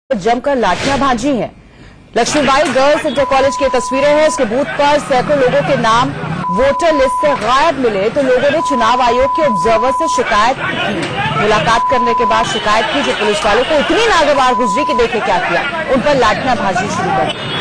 जमकर लाठियां भांजी हैं। लक्ष्मीबाई गर्ल्स इंटर कॉलेज की तस्वीरें हैं। इसके बूथ पर सैकड़ों लोगों के नाम वोटर लिस्ट से गायब मिले तो लोगों ने चुनाव आयोग के ऑब्जर्वर से शिकायत की। मुलाकात करने के बाद शिकायत की जो पुलिस वालों को इतनी नागवार गुजरी कि देखे क्या किया, उन पर लाठियां भांजी शुरू कर दी।